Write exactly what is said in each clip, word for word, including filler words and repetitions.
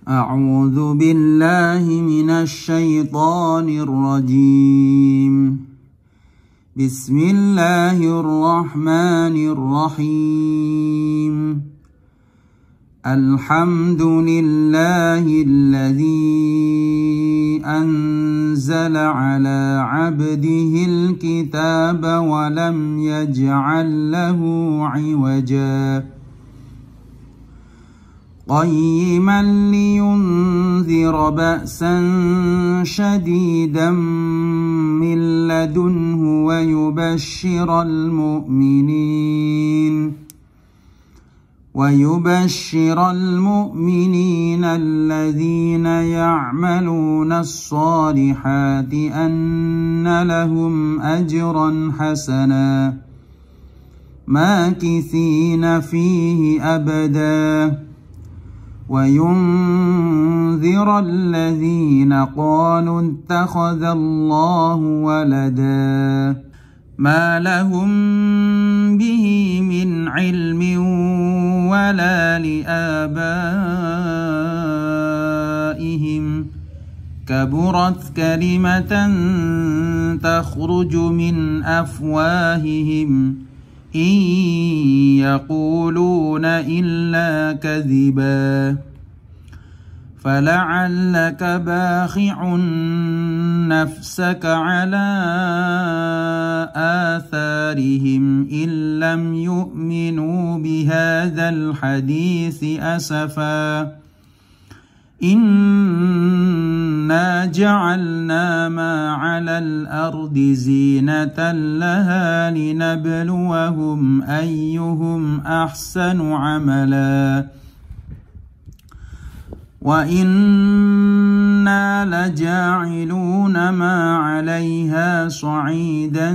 أعوذ بالله من الشيطان الرجيم. بسم الله الرحمن الرحيم. الحمد لله الذي أنزل على عبده الكتاب ولم يجعل له عوجا قيما لينذر بأسا شديدا من لدنه ويبشر المؤمنين ويبشر المؤمنين الذين يعملون الصالحات أن لهم أجرا حسنا ماكثين فيه أبدا وينذر الذين قالوا اتخذ الله ولدا ما لهم به من علم ولا لآبائهم كبرت كلمة تخرج من أفواههم إن يقولون إلا كذبا فلعلك باخع نفسك على آثارهم إن لم يؤمنوا بهذا الحديث أسفا إنا جعلنا ما على الأرض زينة لها لنبلوهم أيهم أحسن عملا وإنا لجاعلون ما عليها صعيدا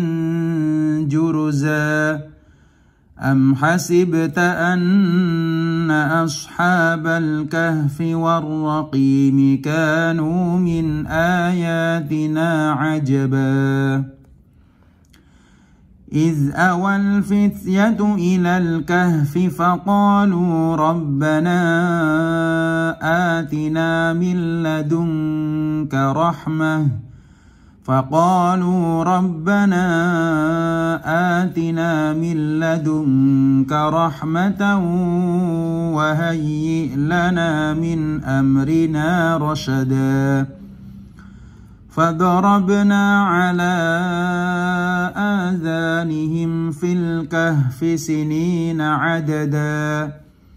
جرزا أم حسبت أن أصحاب الكهف والرقيم كانوا من آياتنا عجبا إذ أوى الفتية إلى الكهف فقالوا ربنا آتنا من لدنك رحمة فقالوا ربنا آتنا من لدنك رحمة وهيئ لنا من أمرنا رشدا فضربنا على آذانهم في الكهف سنين عددا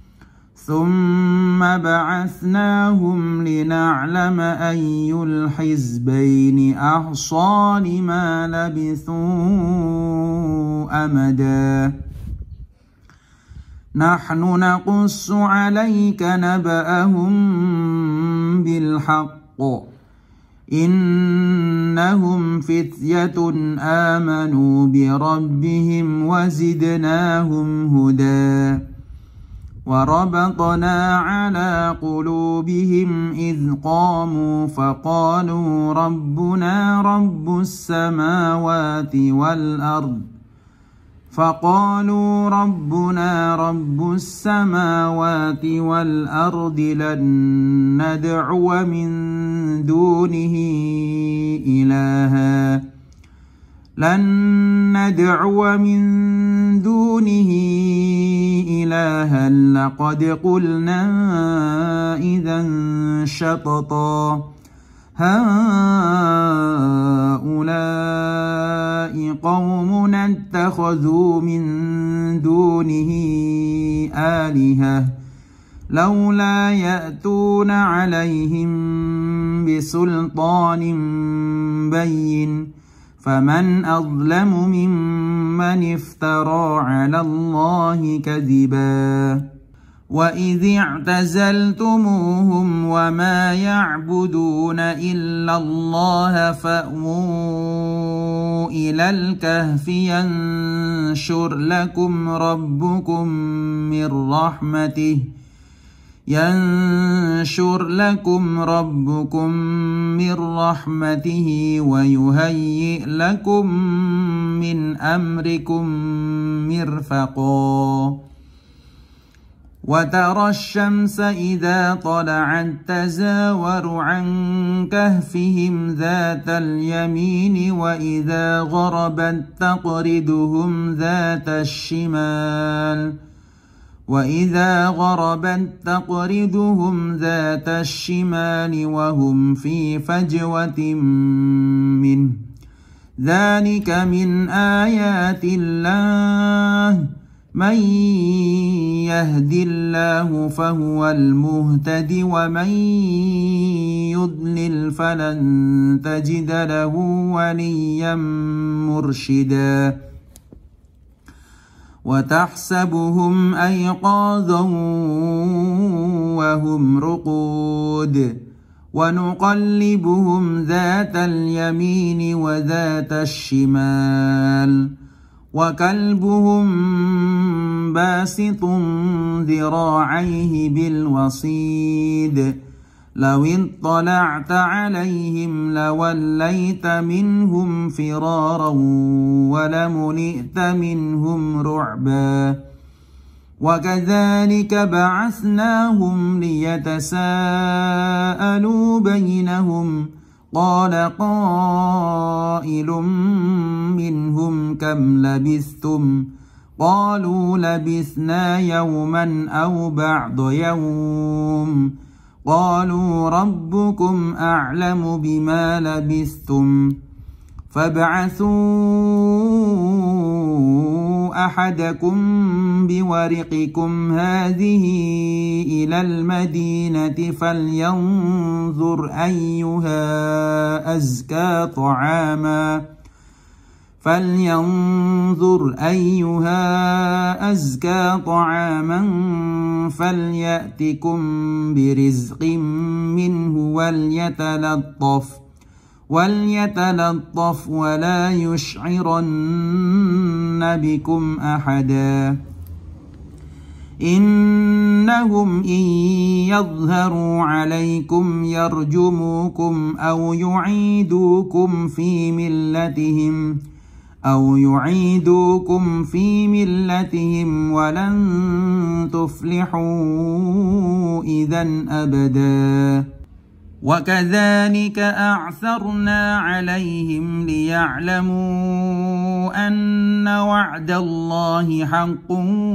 ثم بعثناهم لنعلم أي الحزبين أحصى لما لبثوا أمدا نحن نقص عليك نبأهم بالحق إنهم فتية آمنوا بربهم وزدناهم هدى وربطنا على قلوبهم إذ قاموا فقالوا ربنا رب السماوات والأرض فقالوا ربنا رب السماوات والأرض لن ندعو من دونه إلها لن ندعو من دونه إلها لقد قلنا إذا شططا هؤلاء قومنا اتخذوا من دونه آلهة لولا يأتون عليهم بسلطان بين فمن أظلم ممن افترى على الله كذبا وإذ اعتزلتموهم وما يعبدون إلا الله فأووا إلى الكهف ينشر لكم ربكم من رحمته ينشر لكم ربكم من رحمته ويهيئ لكم من أمركم مرفقا وترى الشمس إذا طلعت تزاور عن كهفهم ذات اليمين وإذا غربت تقرضهم ذات الشمال وإذا غربت تقرضهم ذات الشمال وهم في فجوة منه ذلك من آيات الله من يهد الله فهو المهتد ومن يضلل فلن تجد له وليا مرشدا وتحسبهم أيقاظا وهم رقود ونقلبهم ذات اليمين وذات الشمال وكلبهم باسط ذراعيه بالوصيد لو اطلعت عليهم لوليت منهم فرارا ولملئت منهم رعبا وكذلك بعثناهم ليتساءلوا بينهم قال قائل منهم كم لبثتم قالوا لبثنا يوما أو بعض يوم قالوا ربكم أعلم بما لبثتم فابعثوا أحدكم بورقكم هذه إلى المدينة فلينظر أيها أزكى طعاما فلينظر أيها أزكى طعاما فليأتكم برزق منه وليتلطف وليتلطف ولا يشعرن بكم أحدا إنهم إن يظهروا عليكم يرجموكم أو يعيدوكم في ملتهم أو يعيدوكم في ملتهم ولن تفلحوا إذا أبدا وكذلك أعثرنا عليهم ليعلموا أن وعد الله حق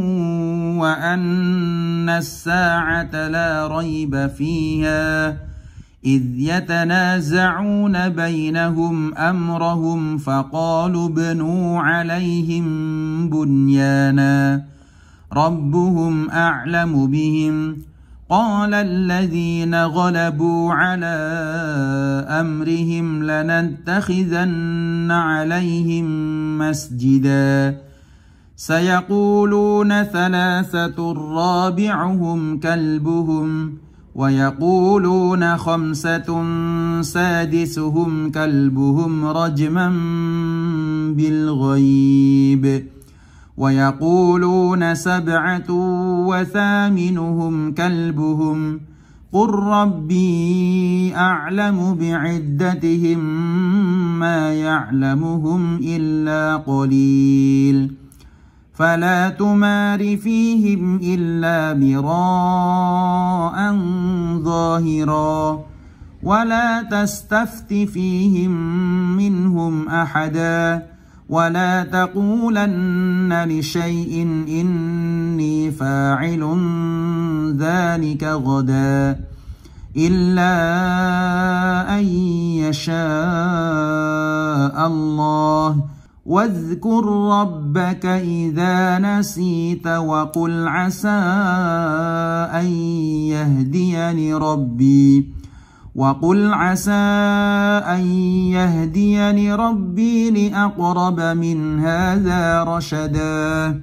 وأن الساعة لا ريب فيها إذ يتنازعون بينهم أمرهم فقالوا ابنوا عليهم بنيانا ربهم أعلم بهم قال الذين غلبوا على أمرهم لنتخذن عليهم مسجدا سيقولون ثلاثة رابعهم كلبهم ويقولون خمسة سادسهم كلبهم رجما بالغيب ويقولون سبعة وثامنهم كلبهم قل ربي أعلم بعدتهم ما يعلمهم إلا قليل فلا تمار فيهم إلا مراء ظاهرا ولا تستفت فيهم منهم أحدا ولا تقولن لشيء إني فاعل ذلك غدا إلا أن يشاء الله واذكر ربك إذا نسيت وقل عسى أن يهديني ربي وقل عسى أن يهديني ربي لأقرب من هذا رشدا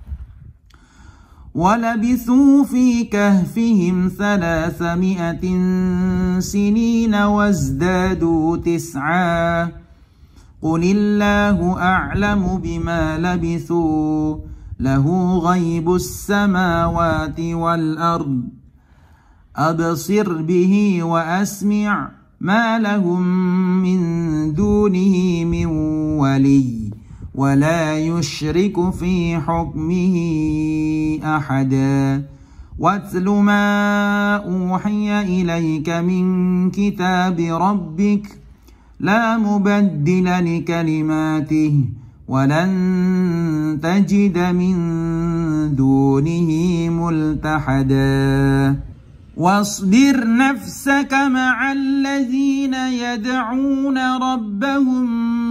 ولبثوا في كهفهم ثلاثمائة سنين وازدادوا تسعا قل الله أعلم بما لبثوا له غيب السماوات والأرض أبصر به وأسمع ما لهم من دونه من ولي ولا يشرك في حكمه أحدا واتل ما أوحي إليك من كتاب ربك لا مبدل لكلماته ولن تجد من دونه ملتحدا واصبر نفسك مع الذين يدعون ربهم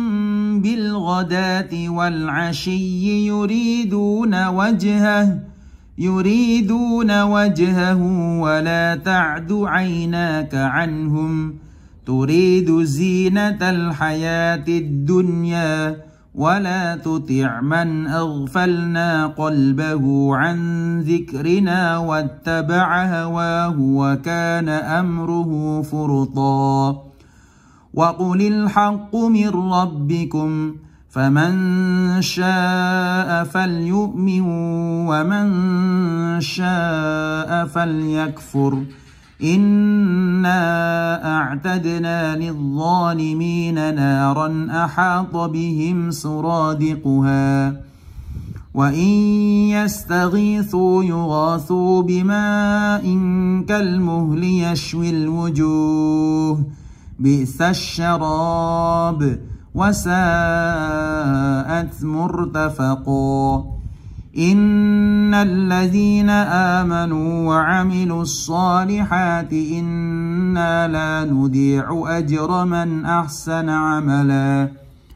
بالغداة والعشي يريدون وجهه يريدون وجهه ولا تعد عيناك عنهم تريد زينة الحياة الدنيا ولا تطع من أغفلنا قلبه عن ذكرنا واتبع هواه وكان أمره فرطا وقل الحق من ربكم فمن شاء فليؤمن ومن شاء فليكفر إنا أعتدنا للظالمين نارا أحاط بهم سرادقها وإن يستغيثوا يغاثوا بماء كالمهل يشوي الوجوه بئس الشراب وساءت مرتفقا إن الذين آمنوا وعملوا الصالحات إنا لا نضيع أجر من أحسن عملا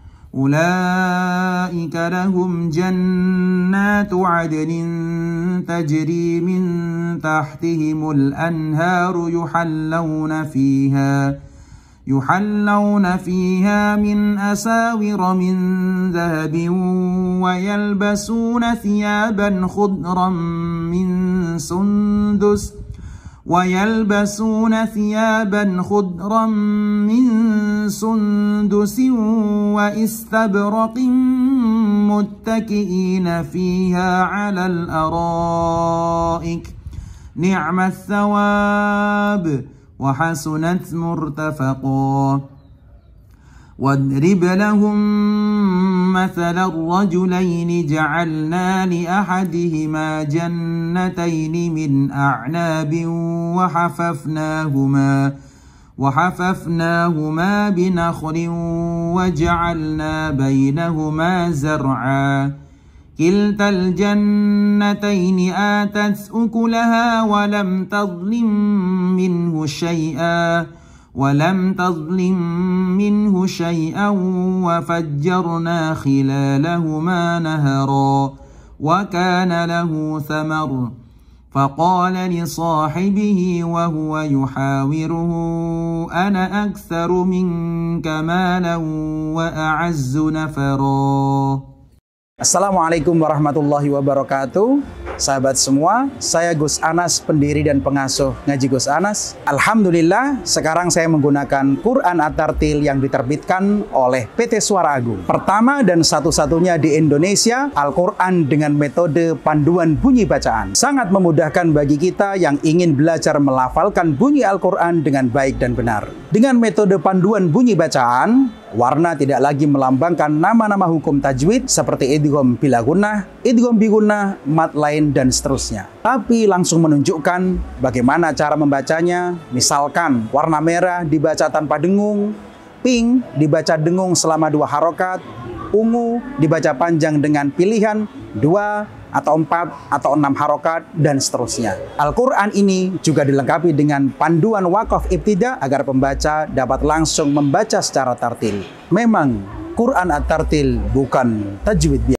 أولئك لهم جنات عدن تجري من تحتهم الأنهار يحلون فيها يحلون فيها من أساور من ذهب ويلبسون ثيابا خضرا من سندس ويلبسون ثيابا خضرا من سندس واستبرق متكئين فيها على الأرائك نعم الثواب وحسنت مرتفقا واضرب لهم مثل الرجلين جعلنا لأحدهما جنتين من أعناب وحففناهما وحففناهما بنخل وجعلنا بينهما زرعا كلتا الجنتين آتت أكلها ولم تظلم منه شيئا ولم تظلم منه شيئا وفجرنا خلالهما نهرا وكان له ثمر فقال لصاحبه وهو يحاوره أنا أكثر منك مالا وأعز نفرا. Assalamualaikum warahmatullahi wabarakatuh. Sahabat semua, saya Gus Anas, pendiri dan pengasuh Ngaji Gus Anas. Alhamdulillah, sekarang saya menggunakan Quran At-Tartil yang diterbitkan oleh P T Suara Agung. Pertama dan satu-satunya di Indonesia, Al-Quran dengan metode panduan bunyi bacaan. Sangat memudahkan bagi kita yang ingin belajar melafalkan bunyi Al-Quran dengan baik dan benar. Dengan metode panduan bunyi bacaan, warna tidak lagi melambangkan nama-nama hukum tajwid seperti idgham bila gunnah, idgham bi gunnah, mat lain, dan seterusnya. Tapi langsung menunjukkan bagaimana cara membacanya. Misalkan warna merah dibaca tanpa dengung, pink dibaca dengung selama dua harokat, ungu dibaca panjang dengan pilihan dua atau empat atau enam harokat, dan seterusnya. Al-Quran ini juga dilengkapi dengan panduan wakaf ibtida agar pembaca dapat langsung membaca secara tartil. Memang Quran At-Tartil bukan tajwid biasa.